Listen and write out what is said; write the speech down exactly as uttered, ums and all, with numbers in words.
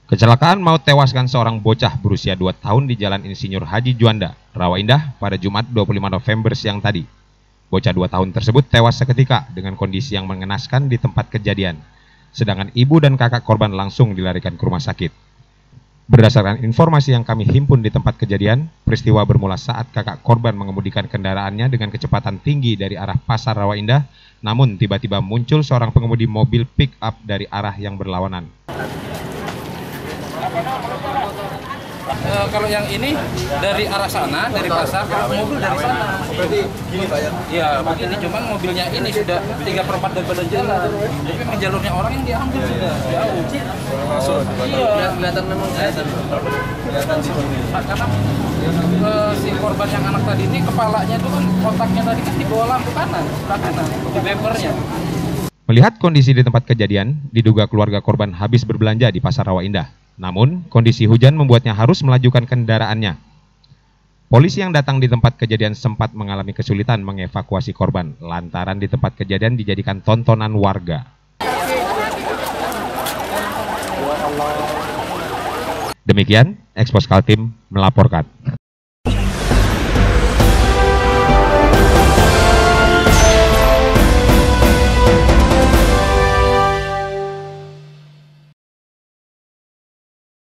Kecelakaan maut tewaskan seorang bocah berusia dua tahun di Jalan Insinyur Haji Juanda, Rawa Indah pada Jumat dua puluh lima November siang tadi. Bocah dua tahun tersebut tewas seketika dengan kondisi yang mengenaskan di tempat kejadian, sedangkan ibu dan kakak korban langsung dilarikan ke rumah sakit. Berdasarkan informasi yang kami himpun di tempat kejadian, peristiwa bermula saat kakak korban mengemudikan kendaraannya dengan kecepatan tinggi dari arah Pasar Rawa Indah, namun tiba-tiba muncul seorang pengemudi mobil pick up dari arah yang berlawanan. Uh, kalau yang ini dari arah sana, dari pasar, kalau mobil dari sana. Berarti gini Pak ya? Iya, begini, cuman mobilnya ini sudah tiga per empat daripada jalan. Tapi memang jalurnya orang yang diambil sudah jauh. Masuk. Iya. Kelihatan memang kelihatan. Kelihatan sih. Karena uh, si korban yang anak tadi ini kepalanya itu kan otaknya tadi kan di bawah lampu kanan, sebelah kanan, di bempernya. Melihat kondisi di tempat kejadian, diduga keluarga korban habis berbelanja di Pasar Rawa Indah. Namun, kondisi hujan membuatnya harus melajukan kendaraannya. Polisi yang datang di tempat kejadian sempat mengalami kesulitan mengevakuasi korban, lantaran di tempat kejadian dijadikan tontonan warga. Demikian, Expos Kaltim melaporkan.